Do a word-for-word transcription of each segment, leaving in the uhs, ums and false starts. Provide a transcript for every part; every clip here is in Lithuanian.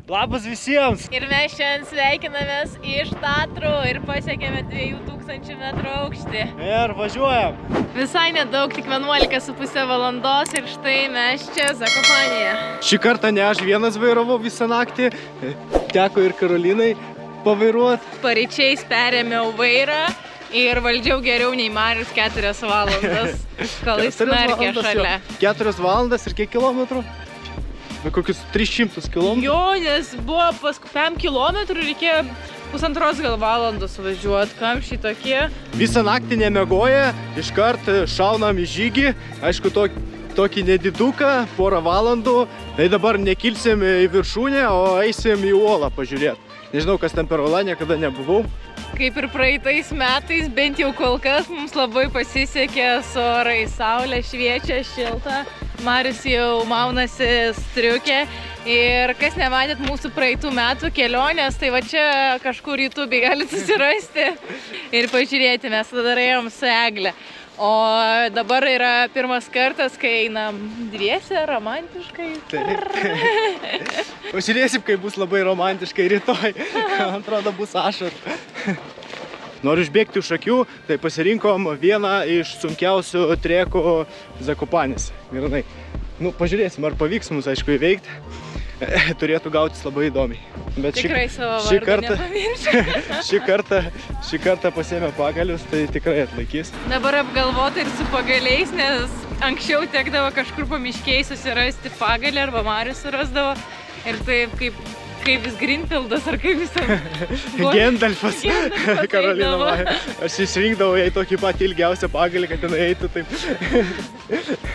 Labas visiems! Ir mes šiandien sveikinamės iš Tatrų ir pasiekėme dviejų tūkstančių metrų aukštį. Ir važiuojam. Visai nedaug, tik vienuolika su pusė valandos ir štai mes čia Zakopanėje. Šį kartą ne aš vienas vairavau visą naktį, teko ir Karolinai pavairuot. Paryčiais perėmiau vairą ir valdžiau geriau nei Marius keturias valandas, kol jis merkė šalia. Keturias valandas ir kiek kilometrų? Kokius tris šimtus kilometrų? Jo, nes buvo paskutiniam kilometrų reikėjo pusantros gal valandos važiuoti, kamščiai tokie. Visą naktį nemiegoję, iškart šaunam į žygį, aišku, tokį, tokį nediduką, porą valandų. Tai dabar nekilsim į viršūnę, o eisim į uolą pažiūrėti. Nežinau, kas ten per uolą, niekada nebuvau. Kaip ir praeitais metais, bent jau kol kas mums labai pasisekė su orai, saulė šviečia, šilta. Marius jau maunasi striukę ir kas nematėt mūsų praeitų metų kelionės, tai va čia kažkur YouTube'ai galite susirasti ir pažiūrėti, mes tada ėjom su Egle. O dabar yra pirmas kartas, kai einam dviese, romantiškai. Pažiūrėsim, kai bus labai romantiškai rytoj. Man atrodo, bus ašarų. Noriu išbėgti už akių, tai pasirinkom vieną iš sunkiausių trekų Zakopanėse. Gerai. Nu, pažiūrėsim, ar pavyks mums, aišku, įveikti. Turėtų gautis labai įdomiai. Bet tikrai šį, savo šį vardą kartą, nepamiršti. šį kartą, šį kartą pasiėmė pagalius, tai tikrai atlaikys. Dabar apgalvota ir su pagaliais, nes anksčiau tekdavo kažkur pamiškiai susirasti pagalį arba Marius surasdavo. Ir taip kaip... kaip vis Greenfieldas, ar kaip vis ten... Gendalfas. Karolina Maja. Aš išrinkdavau jai tokį patį ilgiausią pagalį, kad ten eitų taip.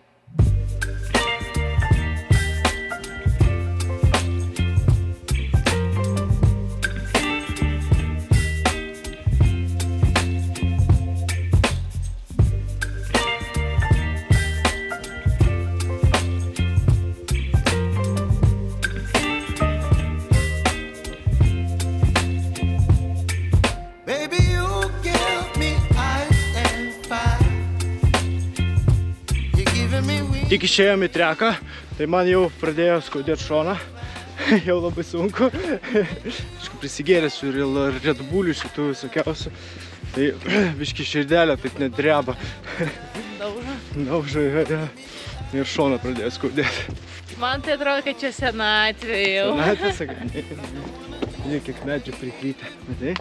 Tik išėjom į treką, tai man jau pradėjo skaudėti šoną, jau labai sunku. Aišku, prisigėręs ir Red Bullių šitų visokiausių, tai biški širdelė taip net dreba. Daužo? Daužo, ja, ir šoną pradėjo skaudėti. Man tai atrodo, kad čia senatvė jau. Senatvė, sakai, ne, kiek medžių prikrytę. Matai?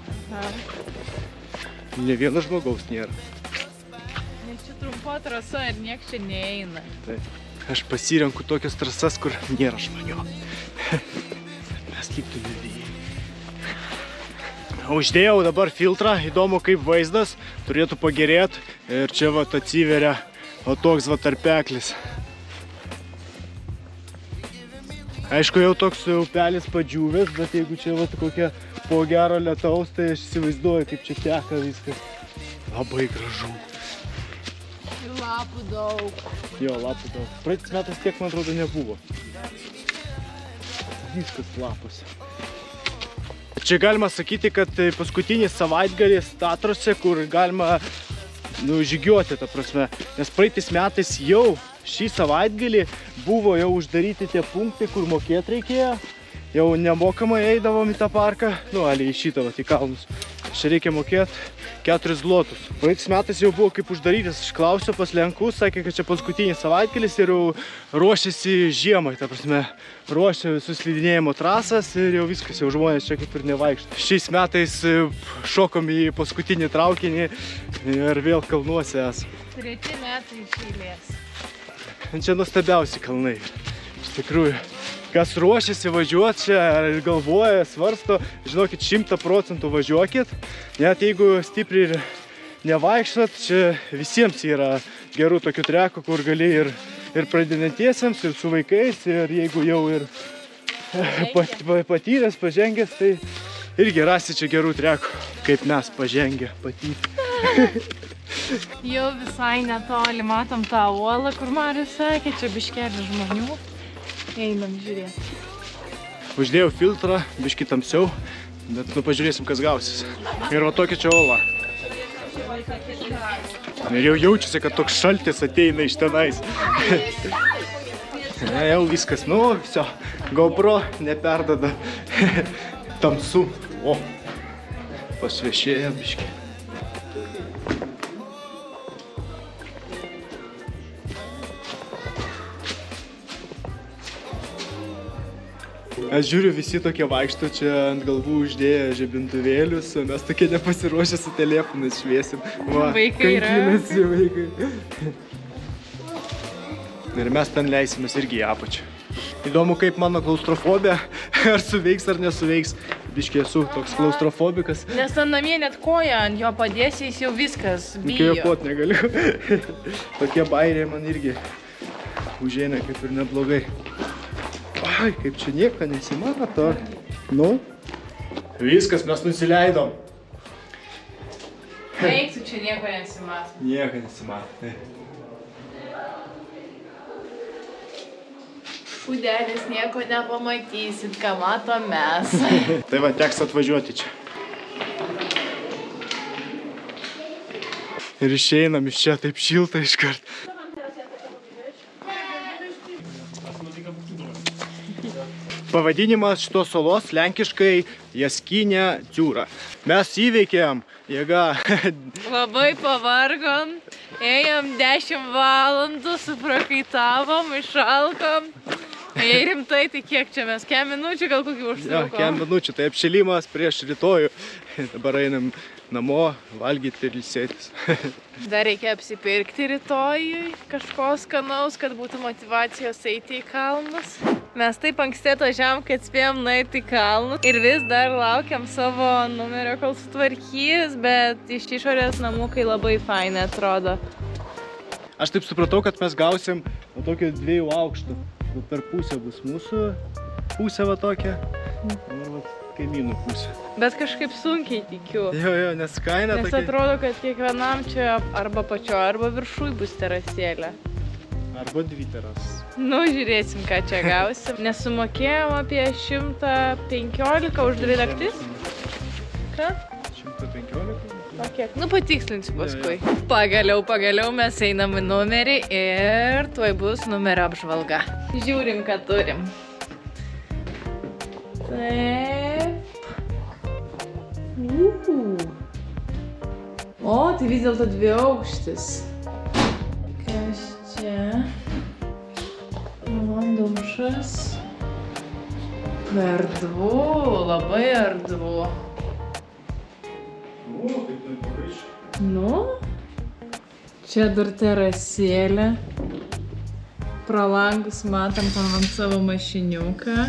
Ne vieno žmogaus nėra. Trumpo trasa ir nieks čia neeina. Taip. Aš pasirenku tokias trasas, kur nėra žmonių. Mes liptume vėjai. Uždėjau dabar filtrą, įdomu kaip vaizdas, turėtų pagerėti. Ir čia vat atsiveria o toks va tarpeklis. Aišku, jau toks upelis padžiūvęs, bet jeigu čia vat kokia po gero lietaus, tai aš įsivaizduoju, kaip čia teka viskas. Labai gražu. Lapų daug. Jo, lapų daug. Praeitis metais tiek, man atrodo, nebuvo. Viskas lapuose. Čia galima sakyti, kad paskutinis savaitgalis Tatruose, kur galima nu, žygiuoti, ta prasme. Nes praeitis metais jau šį savaitgalį buvo jau uždaryti tie punktai, kur mokėt reikėjo. Jau nemokamai eidavom į tą parką, nu, aliai į šitą, vat, į kalnus. Čia reikia mokėti keturis zlotus. Praeitis metais jau buvo kaip uždarytas. Aš klausiau pas Lenkus, sakė, kad čia paskutinis savaitgalis ir jau ruošiasi žiemai. Ta prasme, ruošia visus slidinėjimo trasas ir jau viskas, jau žmonės čia kaip ir nevaikšto. Šiais metais šokom į paskutinį traukinį ir vėl kalnuose esam. Treti metai iš eilės. Čia nuostabiausi kalnai. Iš tikrųjų. Kas ruošiasi važiuoti čia ir galvoja, svarsto, žinokit, šimtą procentų važiuokit. Net jeigu stipriai ir nevaikštot, čia visiems yra gerų tokių trekų, kur gali ir, ir pradedantiesiems, ir su vaikais, ir jeigu jau ir pat, patyręs, pažengęs, tai irgi rasi čia gerų trekų, kaip mes pažengę patyrę. Jau visai netoli matom tą uolą, kur Marius sakė, čia biškelį žmonių. Einam žiūrėti. Uždėjau filtrą, biškį tamsiau, bet nu pažiūrėsim, kas gausis. Ir va tokia čia ola. Ir jau jaučiasi, kad toks šaltis ateina iš tenais. Ne, jau viskas, nu, viso, GoPro neperdada. Tamsu. O, pasviešėja biškį. Aš žiūriu, visi tokie vaikšto čia ant galvų uždėję žibintuvėlius, o mes tokie nepasiruošę su telefonais šviesim. Va, vaikai yra. Kankinasi vaikai. Ir mes ten leisimės irgi į apačią. Įdomu, kaip mano klaustrofobija, ar suveiks ar nesuveiks. Biškiai esu toks klaustrofobikas. Nes ten namie net koja ant jo padėsi, jis jau viskas bijo. Kvėpuot negaliu. Tokie bairiai man irgi užeina kaip ir neblogai. Ai, kaip čia nieko nesimato. Nu, viskas, mes nusileidom. Eik, tu čia nieko nesimato. Nieko nesimato. Šūdelis, nieko nepamatysit, ką matom mes. Tai va, teks atvažiuoti čia. Ir išeinam iš čia, taip šilta iškart. Pavadinimas šitos salos lenkiškai Jaskinė Dziūra. Mes įveikėm, jėga. Labai pavargom, ėjom dešimt valandų, suprakaitavom, išalkom. Jei rimtai, tai kiek čia mes? Kem minučių gal kokį užtrukom? Ja, kem minučių, tai apšilimas prieš rytojų. Dabar einam namo, valgyti ir ilsėtis. Dar reikia apsipirkti rytojui kažko skanaus, kad būtų motyvacijos eiti į kalnus. Mes taip anksti atvažiavom, kad spėjom nueiti į kalnus ir vis dar laukiam savo numerio, kol sutvarkys, bet iš išorės namukai labai fainai atrodo. Aš taip supratau, kad mes gausim tokio dviejų aukštų. Per pusę bus mūsų pusė va tokia ir va kaimynų pusė. Bet kažkaip sunkiai tikiu. Jo, jo, nes kaina nes tokia. Nes atrodo, kad kiekvienam čia arba pačio, arba viršui bus terasėlė. Arba dvi teras. Nu, žiūrėsim, ką čia gausim. Nesumokėjom apie šimtą penkiolika už dvi naktis. Ką? šimtą penkiolika? O kiek? Nu, patikslinsiu paskui. Ja, ja. Pagaliau, pagaliau mes einam į numerį ir tuoj bus numerio apžvalga. Žiūrim, ką turim. Taip. Uhu. O, tai vis dėlto dvi aukštis. Kas čia? O, dušas. Erdvu, labai erdvu. O, kaip ten pagaišė. Nu, čia dar terasėlė. Pro langus matom tam ant savo mašiniuką.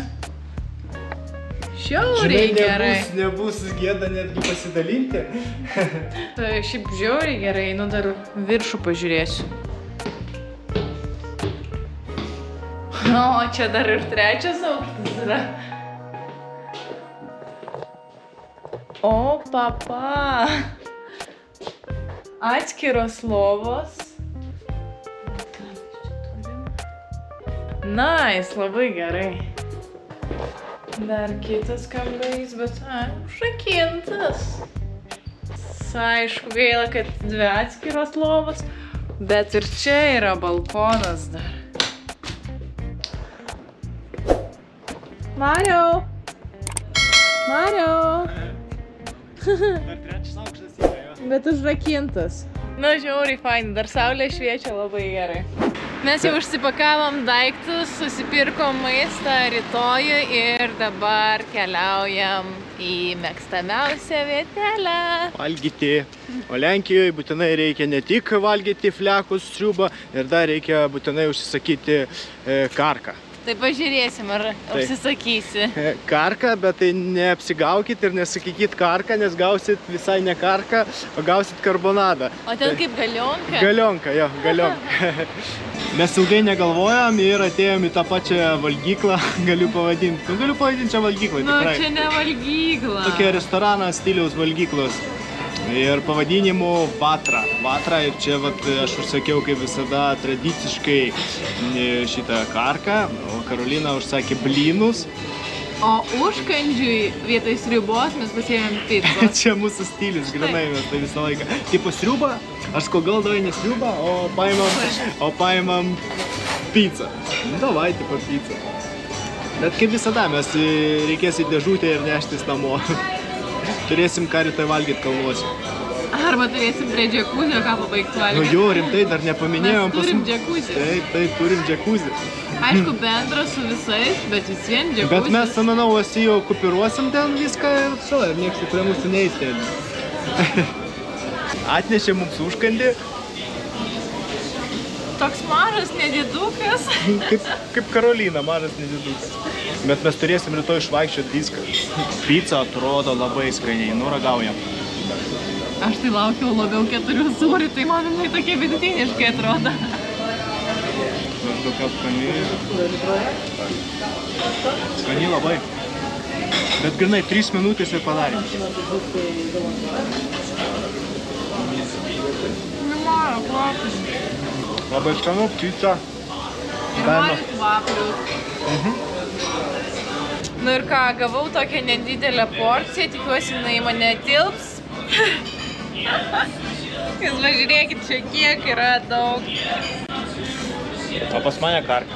Žiauriai gerai. Nebus, nebus gėda netgi pasidalinti. Tai šiaip žiauriai gerai, nu dar viršų pažiūrėsiu. O, čia dar ir trečias aukštas yra. O, papa. Atskiros lovos. Nice, labai gerai. Dar kitas kambarys, bet a, užrakintas. Aišku, gaila, kad dvi atskiros lovos, bet ir čia yra balkonas dar. Mariau! Mariau! Dar trečias aukštas yra, jo. Bet užrakintas. Na, žiauriai fainai, dar saulė šviečia labai gerai. Mes jau užsipakavom daiktus, susipirkom maistą rytojui ir dabar keliaujam į mėgstamiausią vietelę. Valgyti. O Lenkijoje būtinai reikia ne tik valgyti flekus, sriubą, ir dar reikia būtinai užsisakyti e, karką. Tai pažiūrėsim, ar tai užsisakysi. Karką, bet tai neapsigaukit ir nesakykit karką, nes gausit visai ne karką, o gausit karbonadą. O ten kaip galionka? Galionka, jo, galionka. Mes ilgai negalvojom ir atėjom į tą pačią valgyklą, galiu pavadinti. Nu, galiu pavadinti čia valgyklą, nu, tikrai. Nu, čia ne valgykla. Tokia restorano stiliaus valgyklos. Ir pavadinimu Vatra. Vatra, ir čia vat, aš užsakiau kaip visada tradiciškai šitą karką, o Karolina užsakė blynus. O užkandžiui vietoj sriubos mes pasiėmėm pizzos. Čia mūsų stilius, grinai mes tai visą laiką. Tipo sriubą, aš ko gal davai ne sriubą, o paimam, o paimam Pizza. Davai, tipo pizza. Bet kaip visada, mes reikės į dėžutę ir neštis namo. Turėsim ką rytoj valgyti kalnuose. Arba turėsim prie džekuzio, ką pabaigti valgyti. Nu jo, rimtai, dar nepaminėjom. Mes turim džekuzį. Taip, taip, turim džekuzį. Aišku, bendras su visais, bet vis vien džekuzis. Bet mes, manau, visi jau kupiruosim ten viską ir so, ir nieks prie mūsų neįstėlė. Atnešė mums užkandį. Toks mažas nedidukas. Kaip, kaip Karolina, mažas nedidukas. Bet mes turėsim rytoj išvaikščioti viską. Pizza atrodo labai skaniai, nu ragaujam. Aš tai laukiau labiau keturių sūrių, tai man jinai tokie vidutiniškai atrodo. Mes tokia skani. Skani labai. Bet grinai, trys minutės ir padarėm. Nemaro kvapas. Labai skanu, pizza. Ir nori kvaplius. Mhm. Nu ir ką, gavau tokią nedidelę porciją, tikiuosi jinai mane tilps. Jūs važiūrėkit, čia kiek yra daug. O pas mane karka.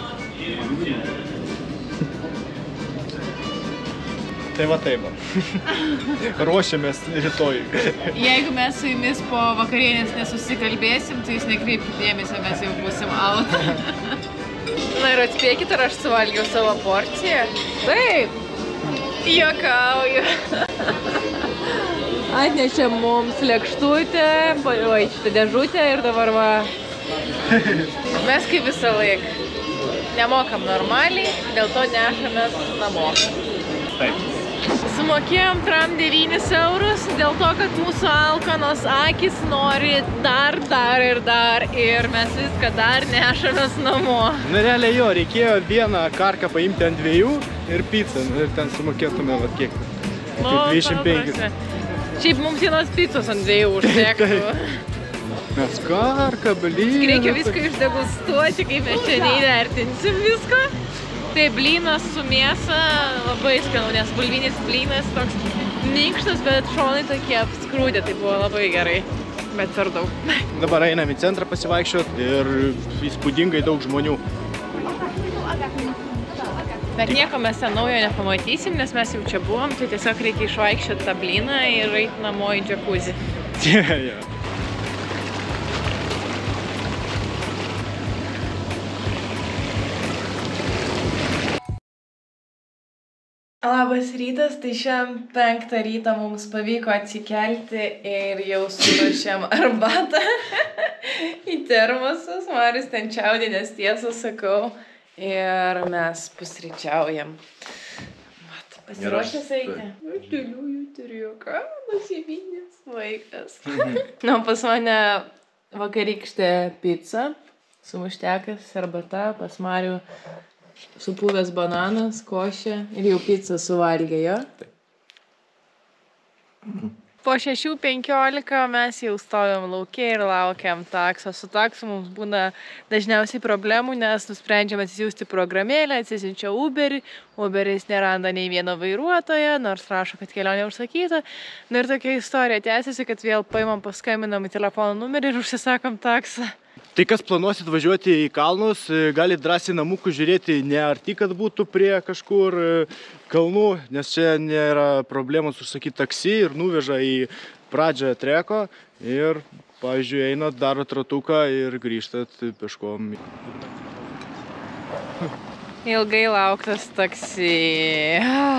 Tai va taip va. Ruošiamės rytoj. Jeigu mes su jumis po vakarienės nesusikalbėsim, tai jūs nekreipkite dėmesio, mes jau būsim out. Na ir atspėkit, ar aš suvalgiau savo porciją? Taip, juokauju. Atnešė mums lėkštutę, va šitą dėžutę ir dabar va. Mes kaip visą laiką nemokam normaliai, dėl to nešamės namo. Taip. Sumokėjom tram devynis eurus, dėl to, kad mūsų alkanos akis nori dar, dar ir dar ir mes viską dar nešamės namo. Na realiai jo, reikėjo vieną karką paimti ant dviejų ir pizzą ir ten sumokėtume va kiek. dvidešimt penki. Šiaip mums vienos pizzos ant dviejų užtektų. Mes karką, blyn. Reikia viską išdegustuoti, kaip mes čia neįvertinsim visko. Tai blynas su mėsa labai skanu, nes bulvinis blynas toks minkštas, bet šonai tokie apskrūdė, tai buvo labai gerai, bet per daug. Dabar einam į centrą pasivaikščiot ir įspūdingai daug žmonių. Bet nieko mes ten naujo nepamatysim, nes mes jau čia buvom, tai tiesiog reikia išvaikščioti tą blyną ir eiti namo į džekuzį. Yeah, yeah. Labas rytas, tai šiandien penktą rytą mums pavyko atsikelti ir jau suruošėm arbatą į termosus. Marius ten čiaudinės tiesą sakau. Ir mes pusryčiaujam. Mat, pasiruošęs eiti? Dėliųjų turiu, ką? Nusiminęs vaikas. Na, pas mane vakarykštė pizza, sumuštekas, arbata, pas Marių supuvęs bananas, košė ir jau pizzą suvalgė, jo? Po šešių penkiolika mes jau stovėm lauke ir laukiam takso. Su taksu mums būna dažniausiai problemų, nes nusprendžiam atsisiųsti programėlę, atsisiunčia Uberį. Uberis neranda nei vieno vairuotojo, nors rašo, kad kelionė užsakyta. Na ir tokia istorija tęsiasi, kad vėl paimam, paskambinam į telefono numerį ir užsisakom taksą. Tai kas planuosit važiuoti į kalnus, galit drąsiai namukų žiūrėti ne arti, kad būtų prie kažkur kalnų, nes čia nėra problemos užsakyti taksi ir nuveža į pradžią treko ir, pavyzdžiui, einat, darot ratuką ir grįžtat peškom. Ilgai lauktas taksi.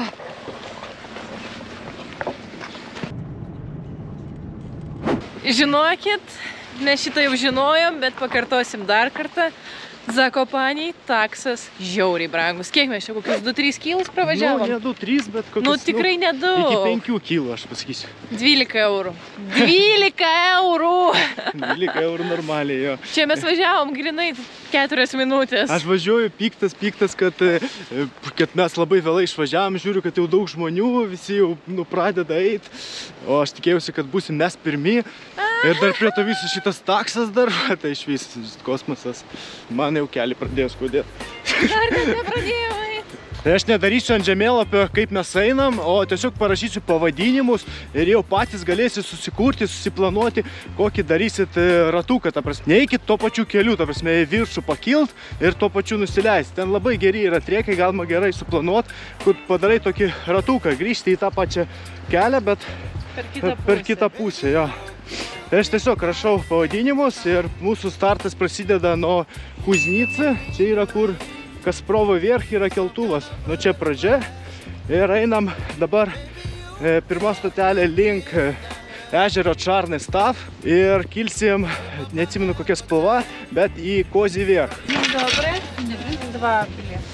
Žinokit, mes šitą jau žinojom, bet pakartosim dar kartą. Zakopaniai taksas žiauriai brangus. Kiek mes čia, kokius du trys kilus pravažiavom? Nu, ne du trys, bet kokius... Nu, tikrai nedaug. Iki penkių kilų, aš pasakysiu. dvylika eurų. dvylika eurų! dvylika eurų normaliai, jo. Čia mes važiavom grinai keturias minutės. Aš važiuoju piktas, piktas, kad, kad mes labai vėlai išvažiavom, žiūriu, kad jau daug žmonių, visi jau nu, pradeda eit. O aš tikėjausi, kad būsim mes pirmi. Ir dar prie to viso šitas taksas dar, tai iš vis kosmosas. Man jau kelią pradėjo skaudėti. Dar net nepradėjau eit. Tai aš nedarysiu ant žemėlapio, kaip mes einam, o tiesiog parašysiu pavadinimus ir jau patys galėsit susikurti, susiplanuoti, kokį darysit ratuką. Ta prasme, neikit to pačiu keliu, ta prasme, į viršų pakilt ir to pačiu nusileisti. Ten labai geri yra triekai, galima gerai suplanuoti, kur padarai tokį ratuką, grįžti į tą pačią kelią, bet per kitą pusę. Per kitą pusę, jo. Tai aš tiesiog rašau pavadinimus ir mūsų startas prasideda nuo Kuznicy. Čia yra kur Kasprovo Vierch yra keltuvas. Nu čia pradžia ir einam dabar e, pirma stotelė link ežero Čarny Stav ir kilsim, neatsimenu kokia spalva, bet į Kozį Vierch. Dobre, dva bilietai.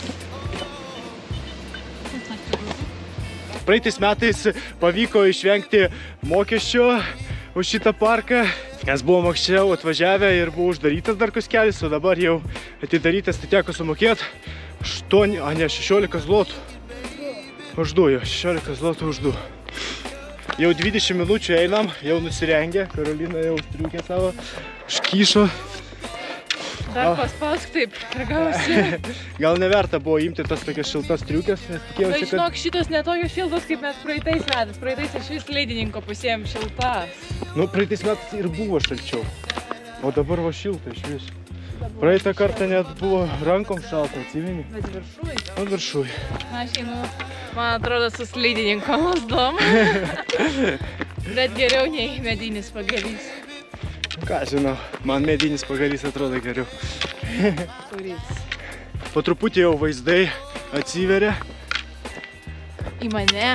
Praeitais metais pavyko išvengti mokesčio už šitą parką, nes buvom anksčiau atvažiavę ir buvo uždarytas dar koskelis, o dabar jau atidarytas, tai teko sumokėti aštuoni, a ne, šešiolika zlotų. Už du, jo, šešiolika zlotų už du. Jau dvidešimt minučių einam, jau nusirengė, Karolina jau striukė savo, užkyšo. Dar paspausk taip, ragausi. Gal neverta buvo imti tas tokias šiltas striukės, nes tikėjausi, kad... Žinok, šitos netokios šiltos, kaip mes praeitais metais. Praeitais aš vis leidininko pusėjom šiltas. Nu, praeitais metais ir buvo šalčiau, o dabar va šilta iš vis. Praeitą kartą net buvo rankom šalta, atsimeni? Bet viršui. O viršui. Na, aš einu, man atrodo, su leidininko lazdom. Bet geriau nei medinis pagalys. Ką žinau, man medinis pagalys atrodo geriau. Kuris? Po truputį jau vaizdai atsiveria. Į mane.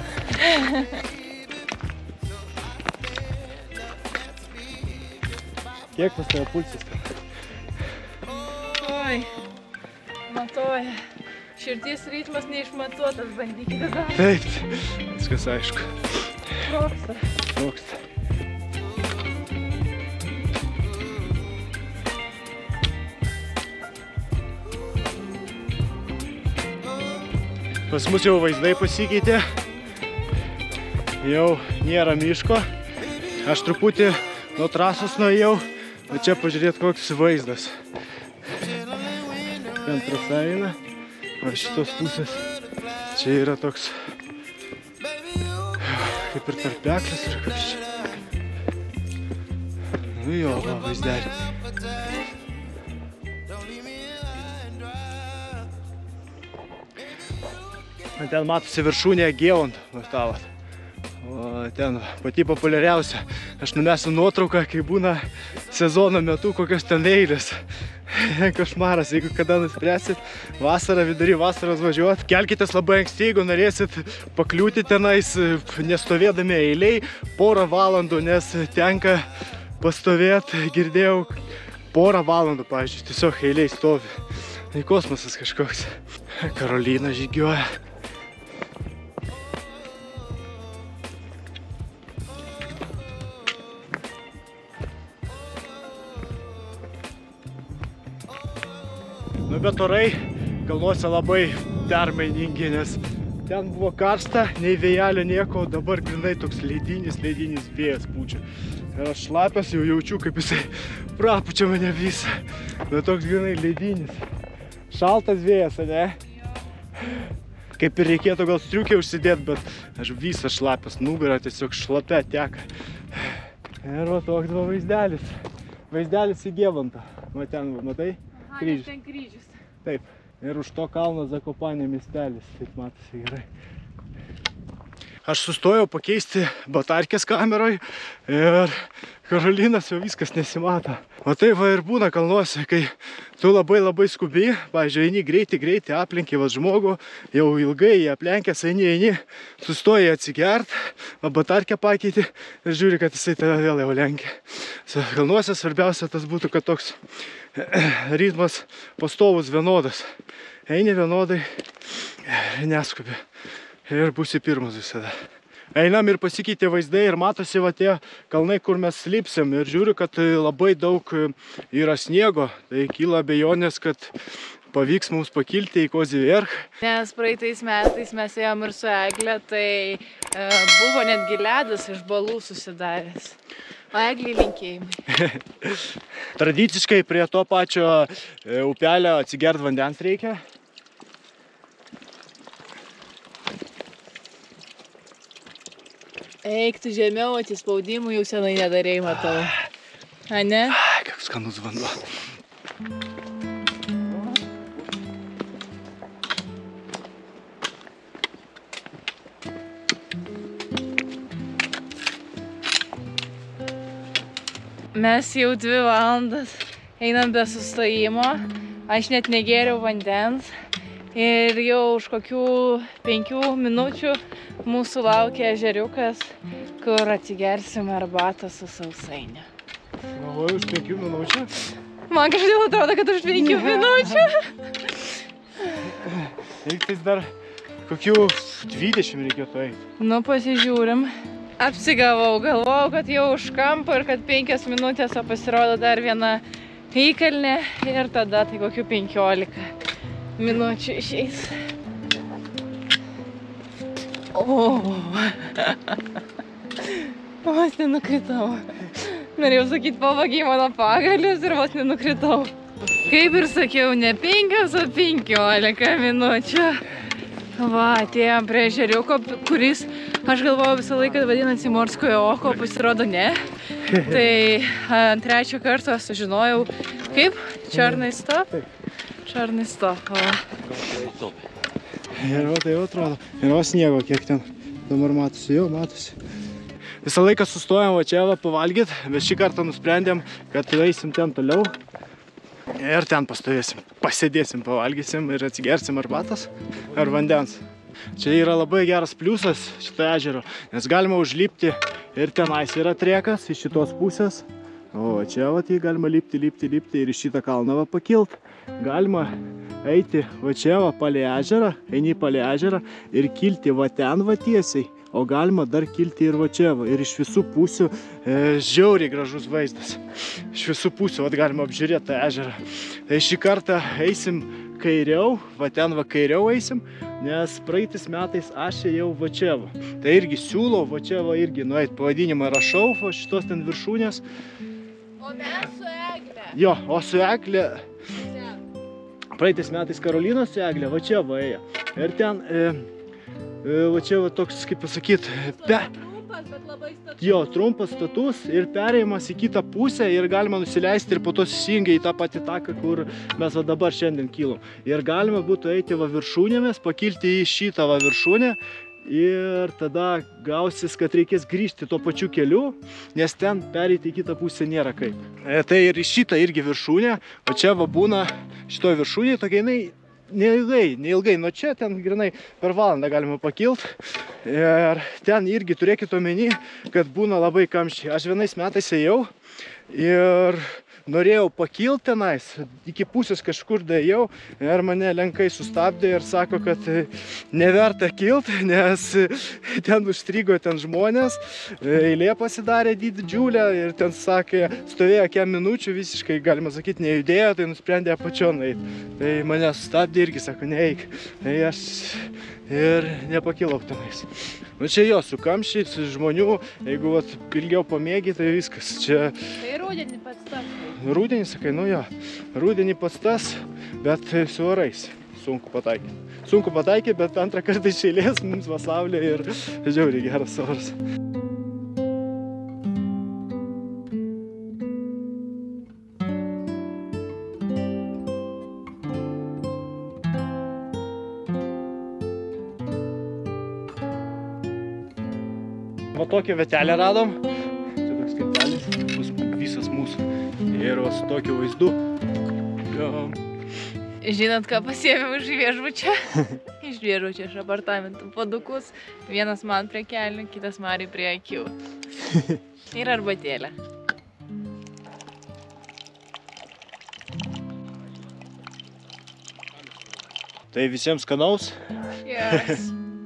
Kiek pas tave pulsas? Oi, matuoja. Širdies ritmas neišmatuotas, bandykite dar. Taip, viskas aišku. Sprogsta. Sprogsta. Pas mus jau vaizdai pasikeitė, jau nėra miško, aš truputį nuo trasos nuėjau, o čia pažiūrėt koks vaizdas. Ten trasa eina, o šitos pusės čia yra toks kaip ir tarpeklis ir kas čia. Nu jo, va, vaizdelį. Ten matosi viršūnė Gėvont, matavot. O ten pati populiariausia. Aš numesiu nuotrauką, kai būna sezono metu kokios ten eilės. Košmaras, jeigu kada nuspręsit vasarą, vidury vasaros važiuot. Kelkitės labai anksti, jeigu norėsit pakliūti tenais, nestovėdami eiliai porą valandų, nes tenka pastovėti, girdėjau, porą valandų, pavyzdžiui, tiesiog eiliai stovi. Tai kosmosas kažkoks. Karolina žygiuoja. Nu, bet orai kalnuose labai permainingi, nes ten buvo karšta, nei vėjelio nieko, dabar grinai toks leidinis, leidinis vėjas pučia. Ir aš šlapias jau jaučiu, kaip jisai prapučia mane visą. Bet toks grinai leidinis. Šaltas vėjas, ne? Kaip ir reikėtų gal striukę užsidėti, bet aš visas šlapias, nugarą tiesiog šlapia teka. Ir va toks va vaizdelis. Vaizdelis į Gėvontą. Va ten, matai? Kryžius. Ten kryžius. Taip. Ir už to kalno Zakopanė miestelis. Taip matosi gerai. Aš sustojau pakeisti batarkės kameroj ir Karolinas jau viskas nesimato. O tai va ir būna kalnuose, kai tu labai labai skubi, pavyzdžiui, eini greitai, greitai, aplenki va žmogų, jau ilgai jį aplenkęs, eini, eini, sustoji atsigert, va batarkę pakeiti ir žiūri, kad jisai tave vėl jau lenkia. Kalnuose svarbiausia tas būtų, kad toks ritmas pastovus vienodas. Eini vienodai, neskubi ir būsi pirmas visada. Einam ir pasikeitė vaizdai ir matosi va tie kalnai, kur mes slipsim. Ir žiūriu, kad labai daug yra sniego. Tai kyla abejonės, kad pavyks mums pakilti į Kozį Vierch. Nes praeitais metais mes ėjom ir su Egle, tai e, buvo netgi ledas iš balų susidaręs. O Egliai linkėjimai. Tradiciškai prie to pačio upelio atsigert vandens reikia. Eik tu žemiau, atsispaudimų jau senai nedarėjai, matau. A ne? Ai, koks skanus vanduo. Mes jau dvi valandas einam be sustojimo, aš net negėriau vandens ir jau už kokių penkių minučių mūsų laukia ežeriukas, kur atsigersim arbatą su sausainiu. Galvoju, už penkių minučių? Man kažkaip atrodo, kad už penkių minučių. Reiktais dar kokių dvidešimt reikėtų eiti. Nu, pasižiūrim. Apsigavau, galvojau, kad jau už kampo ir kad penkias minutės, o pasirodo dar viena įkalnė ir tada tai kokių penkiolika minučių išeis. O, vos nenukritau. Norėjau sakyti, pavagiai mano pagalius ir vos nenukritau. Kaip ir sakiau, ne penkios, o penkiolika minučių. Va, atėjom prie ežeriuko, kuris, aš galvojau visą laiką vadinasi Morskojo oko, pasirodo ne. Tai ant trečio karto sužinojau, kaip? Čarnai stop? Čarnai stop. Ir va, tai jau atrodo. Ir va sniego, kiek ten dabar matosi, jau matosi. Visą laiką sustojom va čia va pavalgyt, bet šį kartą nusprendėm, kad eisim ten toliau. Ir ten pastovėsim, pasėdėsim, pavalgysim ir atsigersim arbatos ar vandens. Čia yra labai geras pliusas šito ežero, nes galima užlipti ir tenais yra trekas iš šitos pusės. O čia va tai galima lipti, lipti, lipti ir iš šitą kalną va pakilt. Galima eiti va čia va palei ežerą, eini palei ežerą ir kilti va ten va tiesiai. O galima dar kilti ir va čia va. Ir iš visų pusių e, žiauriai gražus vaizdas. Iš visų pusių va galima apžiūrėti tą ežerą. Tai šį kartą eisim kairiau, va ten va kairiau eisim, nes praeitais metais aš ėjau va čia va. Tai irgi siūlau va čia va irgi nueit, pavadinimą rašau, va šitos ten viršūnės. O mes su Egle. Jo, o su Egle, praeitais metais Karolinos su Egle va čia va ėjo. Ir ten... E, Va čia va toks, kaip pasakyt, pe... Trumpas, bet labai status. Jo, trumpas status ir perėjimas į kitą pusę ir galima nusileisti ir po to susijungia į tą patį taką, kur mes va dabar šiandien kilom. Ir galima būtų eiti va viršūnėmis, pakilti į šitą va viršūnę ir tada gausis, kad reikės grįžti tuo pačiu keliu, nes ten pereiti į kitą pusę nėra kaip. E, tai ir į šitą irgi viršūnę, o čia va būna šito viršūnė, tokia jinai neilgai, neilgai, nuo čia ten grinai per valandą galima pakilt ir ten irgi turėkit omeny, kad būna labai kamščiai. Aš vienais metais ėjau ir norėjau pakilt tenais, iki pusės kažkur daėjau ir mane lenkai sustabdė ir sako, kad neverta kilt, nes ten užstrigo ten žmonės, eilė pasidarė didžiulę ir ten sakė, stovėjo kiek minučių, visiškai galima sakyti nejudėjo, tai nusprendė apačion eit. Tai mane sustabdė irgi, sako, neeik. Tai aš ir nepakilau tenais. Nu čia jo, su kamščiai, su žmonių, jeigu vat, ilgiau pamėgi, tai viskas. Čia... Tai rudenį pats tas. Rudenį, sakai, nu jo, rudenį pats tas, bet su orais sunku pataikyti. Sunku pataikyti, bet antrą kartą iš eilės mums va saulė ir žiauriai geras oras. Va tokią vietelę radom. Čia toks keltelis, bus visas mūsų. Ir va su tokiu vaizdu. Jo. Žinot, ką pasiėmiau iš viešbučio? Iš viešbučio, iš apartamentų padukus. Vienas man prie kelių, kitas Mariui prie akių. Ir arbatėlė. Tai visiems skanaus. Yes.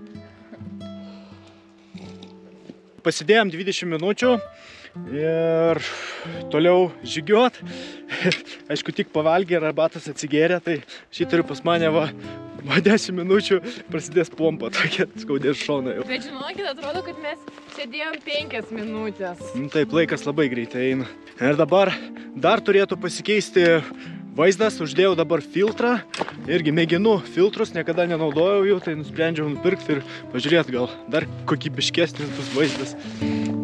Pasidėjom dvidešimt minučių ir toliau žygiuot. Aišku, tik pavalgė ir arbatas atsigėrė, tai šį turiu pas mane va, va dešimt minučių prasidės pompa, tokia skaudės šona jau. Bet žinokit, atrodo, kad mes sėdėjom penkias minutės. Taip, laikas labai greitai eina. Ir dabar dar turėtų pasikeisti vaizdas, uždėjau dabar filtrą, irgi mėginu filtrus, niekada nenaudojau jų, tai nusprendžiau nupirkti ir pažiūrėti, gal dar kokybiškesnis bus vaizdas.